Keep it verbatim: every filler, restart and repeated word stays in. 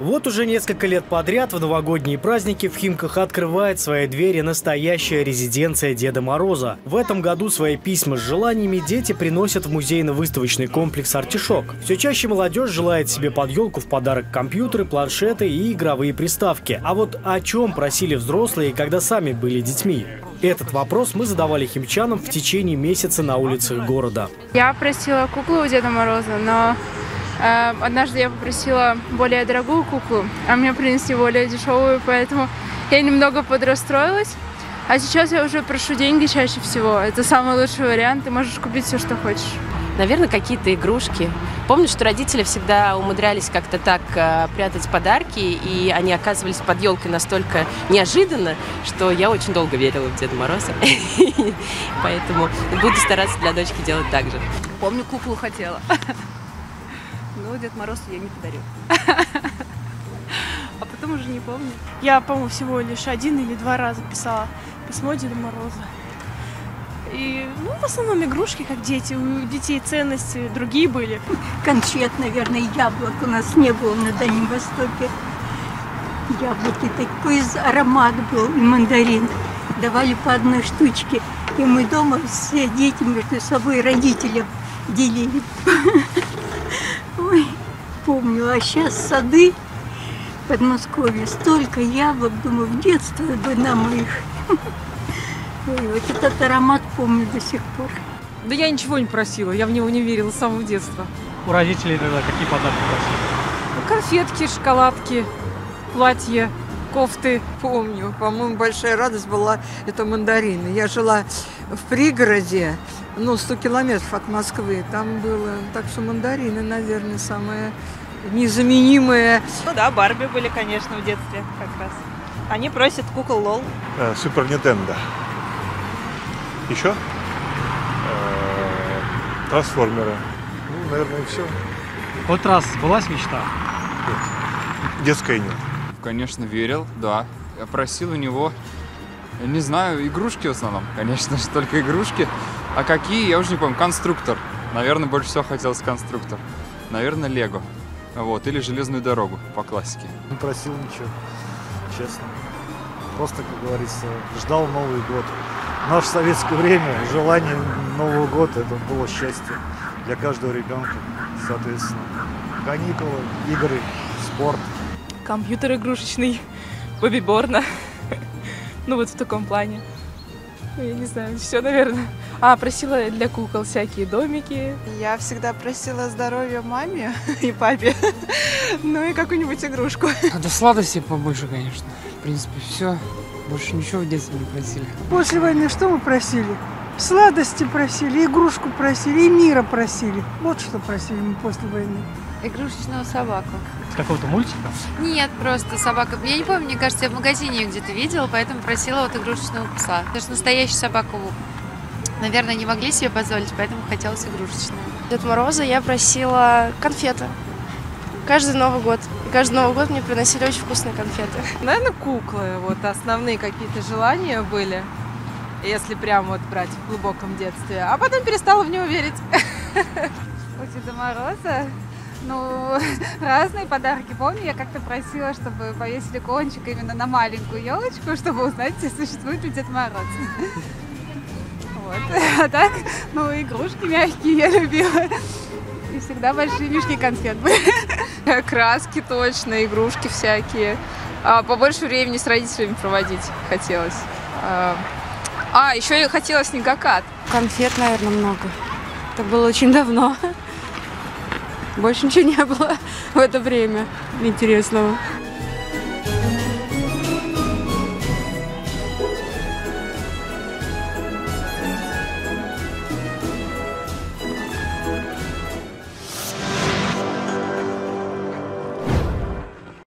Вот уже несколько лет подряд в новогодние праздники в Химках открывает свои двери настоящая резиденция Деда Мороза. В этом году свои письма с желаниями дети приносят в музейно-выставочный комплекс «Артишок». Все чаще молодежь желает себе под елку в подарок компьютеры, планшеты и игровые приставки. А вот о чем просили взрослые, когда сами были детьми? Этот вопрос мы задавали химчанам в течение месяца на улицах города. Я просила куклу у Деда Мороза, но э, однажды я попросила более дорогую куклу, а мне принесли более дешевую, поэтому я немного подрастроилась. А сейчас я уже прошу деньги чаще всего. Это самый лучший вариант, ты можешь купить все, что хочешь. Наверное, какие-то игрушки. Помню, что родители всегда умудрялись как-то так э, прятать подарки, и они оказывались под елкой настолько неожиданно, что я очень долго верила в Деда Мороза. Поэтому буду стараться для дочки делать так же. Помню, куклу хотела. Но Дед Мороз я не подарю. А потом уже не помню. Я, по-моему, всего лишь один или два раза писала письмо Деду Морозу. И, ну, в основном игрушки, как дети. У детей ценности другие были. Конфет, наверное, яблок у нас не было на Дальнем Востоке. Яблоки, такой аромат был, и мандарин. Давали по одной штучке. И мы дома все дети между собой родителям делили. Ой, помню. А сейчас сады в Подмосковье. Столько яблок, думаю, в детстве бы нам их. Ой, вот этот аромат помню до сих пор. Да я ничего не просила, я в него не верила с самого детства. У родителей тогда какие подарки просили? Конфетки, шоколадки, платья, кофты. Помню, по-моему, большая радость была это мандарины. Я жила в пригороде, ну, сто километров от Москвы, там было, так что мандарины, наверное, самое незаменимое. Ну да, Барби были, конечно, в детстве как раз. Они просят кукол Лол. Супер Нинтендо. Еще? Трансформеры. Ну, наверное, и все. Хоть раз сбылась мечта? Нет. Детская нет. Конечно, верил, да. Я просил у него, я не знаю, игрушки в основном. Конечно же, только игрушки. А какие, я уже не помню. Конструктор. Наверное, больше всего хотелось конструктор. Наверное, Лего. Вот. Или железную дорогу по классике. Не просил ничего, честно. Просто, как говорится, ждал Новый год. В наше советское время желание Нового года — это было счастье для каждого ребенка, соответственно. Каникулы, игры, спорт. Компьютер игрушечный, Бобби Борна. Ну вот в таком плане. Я не знаю, все, наверное. А, просила для кукол всякие домики. Я всегда просила здоровья маме и папе. Ну и какую-нибудь игрушку. Да сладости побольше, конечно. В принципе, все. Больше ничего в детстве не просили. После войны что мы просили? Сладости просили, игрушку просили, и мира просили. Вот что просили мы после войны. Игрушечную собаку. С какого-то мультика? Нет, просто собака. Я не помню, мне кажется, я в магазине ее где-то видела, поэтому просила вот игрушечного пса. Потому что настоящую собаку, наверное, не могли себе позволить, поэтому хотелось игрушечную. Дед Мороза я просила конфеты. Каждый Новый год. И каждый Новый год мне приносили очень вкусные конфеты. Наверное, куклы. Вот основные какие-то желания были, если прям вот брать в глубоком детстве. А потом перестала в него верить. У Деда Мороза, ну, разные подарки. Помню, я как-то просила, чтобы повесили кончик именно на маленькую елочку, чтобы узнать, существует ли Дед Мороз. Вот. А так, ну, игрушки мягкие я любила. И всегда большие мешки конфет были. Краски точно, игрушки всякие. А, побольше времени с родителями проводить хотелось. А, а еще я хотела снегокат. Конфет, наверное, много. Это было очень давно. Больше ничего не было в это время интересного.